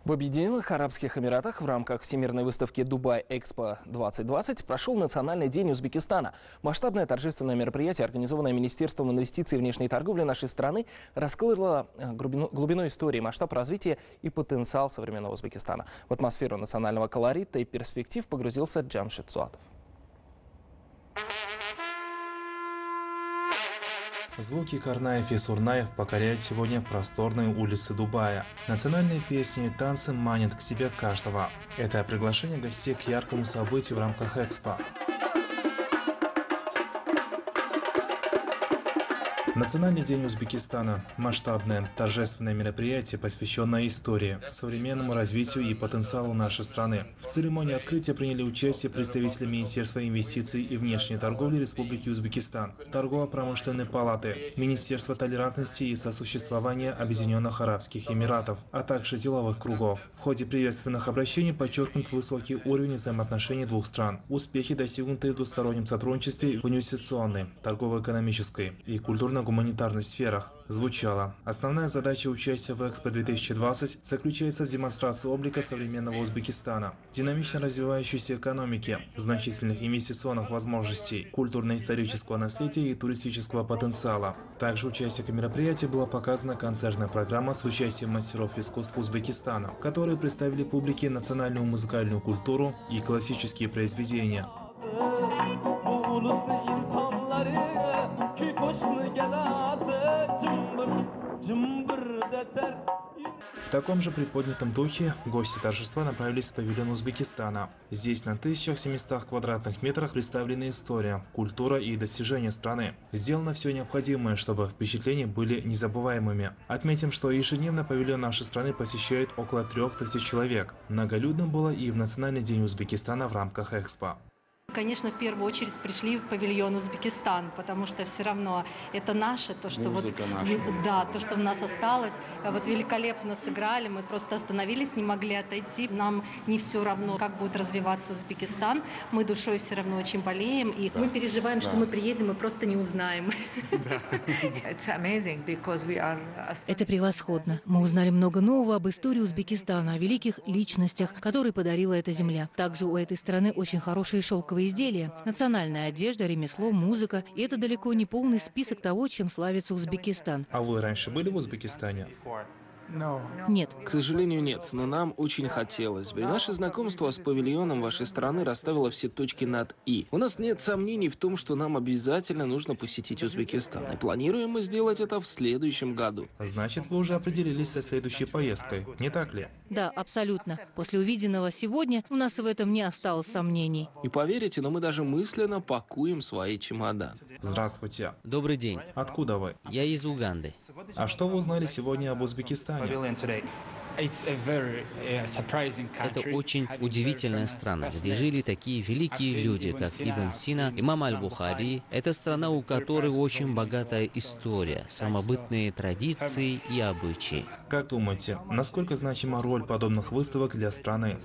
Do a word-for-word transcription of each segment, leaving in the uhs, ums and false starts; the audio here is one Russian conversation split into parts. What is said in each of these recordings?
В Объединенных Арабских Эмиратах в рамках Всемирной выставки «Дубай-Экспо двадцать двадцать» прошел Национальный день Узбекистана. Масштабное торжественное мероприятие, организованное Министерством инвестиций и внешней торговли нашей страны, раскрыло глубину, глубину истории, масштаб развития и потенциал современного Узбекистана. В атмосферу национального колорита и перспектив погрузился Джамшид Суатов. Звуки Карнаев и Сурнаев покоряют сегодня просторные улицы Дубая. Национальные песни и танцы манят к себе каждого. Это приглашение гостей к яркому событию в рамках Экспо. Национальный день Узбекистана – масштабное, торжественное мероприятие, посвященное истории, современному развитию и потенциалу нашей страны. В церемонии открытия приняли участие представители Министерства инвестиций и внешней торговли Республики Узбекистан, Торгово-промышленной палаты, Министерства толерантности и сосуществования Объединенных Арабских Эмиратов, а также деловых кругов. В ходе приветственных обращений подчеркнут высокий уровень взаимоотношений двух стран, успехи, достигнутые в двустороннем сотрудничестве в инвестиционной, торгово-экономической и культурно гуманитарных сферах. Звучало: основная задача участия в Экспо две тысячи двадцать заключается в демонстрации облика современного Узбекистана, динамично развивающейся экономики, значительных инвестиционных возможностей, культурно-исторического наследия и туристического потенциала. Также участникам мероприятия была показана концертная программа с участием мастеров искусств Узбекистана, которые представили публике национальную музыкальную культуру и классические произведения. В таком же приподнятом духе гости торжества направились в павильон Узбекистана. Здесь на тысяча семисстах квадратных метрах представлена история, культура и достижения страны. Сделано все необходимое, чтобы впечатления были незабываемыми. Отметим, что ежедневно павильон нашей страны посещает около трех тысяч человек. Многолюдно было и в Национальный день Узбекистана в рамках Экспо. Конечно, в первую очередь пришли в павильон Узбекистан, потому что все равно это наше, то, что вот, да, то, что у нас осталось. Вот великолепно сыграли, мы просто остановились, не могли отойти. Нам не все равно, как будет развиваться Узбекистан. Мы душой все равно очень болеем, и да. мы переживаем, да. что мы приедем и просто не узнаем. Это превосходно. Мы узнали много нового об истории Узбекистана, о великих личностях, которые подарила эта земля. Также у этой страны очень хорошие шелковые изделия, национальная одежда, ремесло, музыка. И это далеко не полный список того, чем славится Узбекистан. А вы раньше были в Узбекистане? Нет. К сожалению, нет, но нам очень хотелось бы. И наше знакомство с павильоном вашей страны расставило все точки над «и». У нас нет сомнений в том, что нам обязательно нужно посетить Узбекистан. И планируем мы сделать это в следующем году. Значит, вы уже определились со следующей поездкой, не так ли? Да, абсолютно. После увиденного сегодня у нас в этом не осталось сомнений. И поверите, но мы даже мысленно пакуем свои чемоданы. Здравствуйте. Добрый день. Откуда вы? Я из Уганды. А что вы узнали сегодня об Узбекистане? Это очень удивительная страна, где жили такие великие люди, как Ибн Сина, имам Аль-Бухари. Это страна, у которой очень богатая история, самобытные традиции и обычаи. Как думаете, насколько значима роль подобных выставок для страны?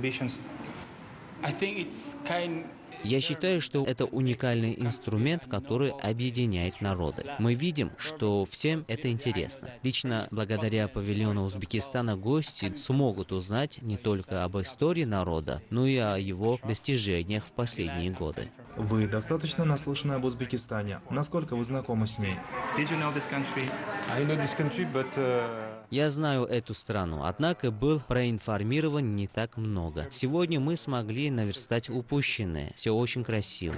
Я считаю, что это уникальный инструмент, который объединяет народы. Мы видим, что всем это интересно. Лично благодаря павильону Узбекистана гости смогут узнать не только об истории народа, но и о его достижениях в последние годы. Вы достаточно наслышаны об Узбекистане. Насколько вы знакомы с ней? Я знаю эту страну, однако был проинформирован не так много. Сегодня мы смогли наверстать упущенное. Все очень красиво.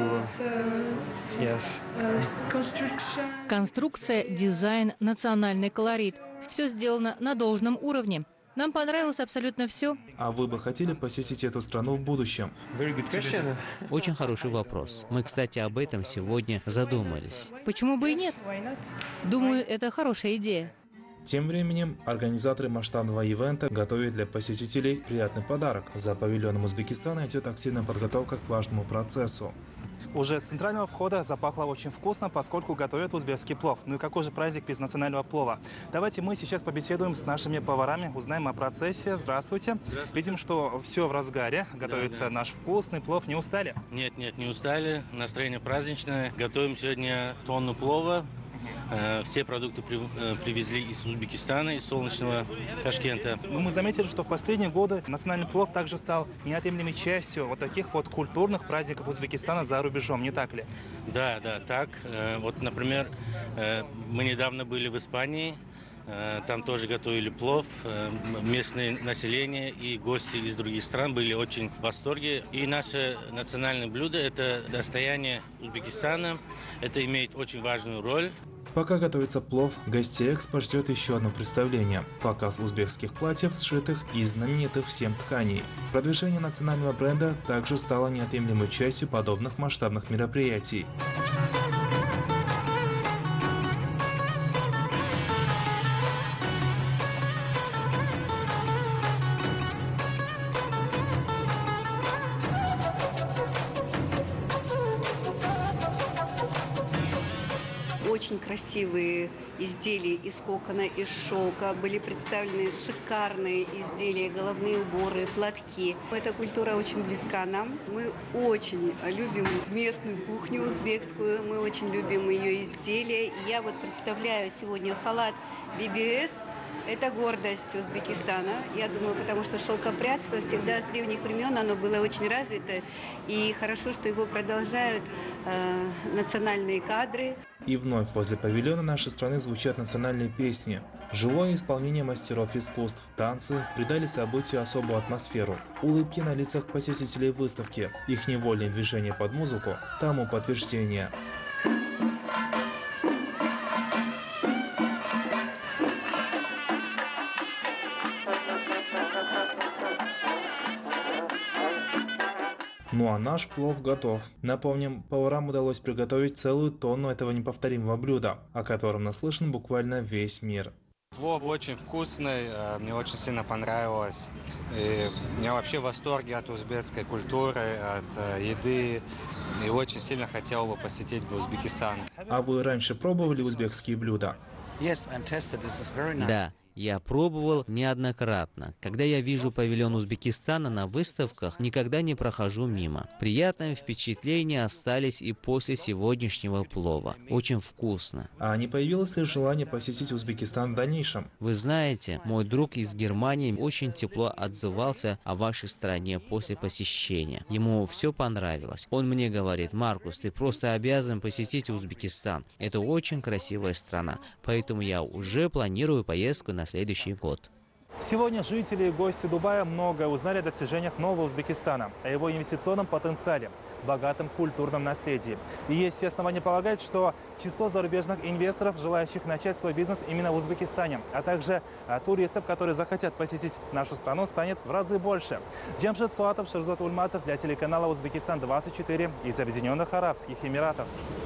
Конструкция, дизайн, национальный колорит. Все сделано на должном уровне. Нам понравилось абсолютно все. А вы бы хотели посетить эту страну в будущем? Очень хороший вопрос. Мы, кстати, об этом сегодня задумались. Почему бы и нет? Думаю, это хорошая идея. Тем временем организаторы масштабного ивента готовят для посетителей приятный подарок. За павильоном Узбекистана идет активная подготовка к важному процессу. Уже с центрального входа запахло очень вкусно, поскольку готовят узбекский плов. Ну и какой же праздник без национального плова? Давайте мы сейчас побеседуем с нашими поварами, узнаем о процессе. Здравствуйте. Здравствуйте. Видим, что все в разгаре. Готовится да, да. наш вкусный плов. Не устали? Нет, нет, не устали. Настроение праздничное. Готовим сегодня тонну плова. Все продукты привезли из Узбекистана, из солнечного Ташкента. Мы заметили, что в последние годы национальный плов также стал неотъемлемой частью вот таких вот культурных праздников Узбекистана за рубежом, не так ли? Да, да, так. Вот, например, мы недавно были в Испании. Там тоже готовили плов. Местное население и гости из других стран были очень в восторге. И наше национальное блюдо – это достояние Узбекистана. Это имеет очень важную роль. Пока готовится плов, гостей Экспо ждет еще одно представление – показ узбекских платьев, сшитых из знаменитых всем тканей. Продвижение национального бренда также стало неотъемлемой частью подобных масштабных мероприятий. Очень красивые изделия из кокона, из шелка. Были представлены шикарные изделия, головные уборы, платки. Эта культура очень близка нам. Мы очень любим местную кухню узбекскую, мы очень любим ее изделия. И я вот представляю сегодня халат би би эс. Это гордость Узбекистана, я думаю, потому что шелкопрядство всегда с древних времен оно было очень развито. И хорошо, что его продолжают э, национальные кадры. И вновь возле павильона нашей страны звучат национальные песни. Живое исполнение мастеров искусств, танцы придали событию особую атмосферу. Улыбки на лицах посетителей выставки, их невольное движение под музыку тому подтверждение. Ну а наш плов готов. Напомним, поварам удалось приготовить целую тонну этого неповторимого блюда, о котором наслышан буквально весь мир. Плов очень вкусный, мне очень сильно понравилось. И я вообще в восторге от узбекской культуры, от еды. И очень сильно хотел бы посетить Узбекистан. А вы раньше пробовали узбекские блюда? Да. Я пробовал неоднократно. Когда я вижу павильон Узбекистана на выставках, никогда не прохожу мимо. Приятные впечатления остались и после сегодняшнего плова. Очень вкусно. А не появилось ли желание посетить Узбекистан в дальнейшем? Вы знаете, мой друг из Германии очень тепло отзывался о вашей стране после посещения. Ему все понравилось. Он мне говорит: Маркус, ты просто обязан посетить Узбекистан. Это очень красивая страна, поэтому я уже планирую поездку на следующий год. Сегодня жители и гости Дубая многое узнали о достижениях нового Узбекистана, о его инвестиционном потенциале, богатом культурном наследии. И есть все основания полагать, что число зарубежных инвесторов, желающих начать свой бизнес именно в Узбекистане, а также а, туристов, которые захотят посетить нашу страну, станет в разы больше. Джамшид Суатов, Шерзот Ульмасов для телеканала Узбекистан двадцать четыре из Объединенных Арабских Эмиратов.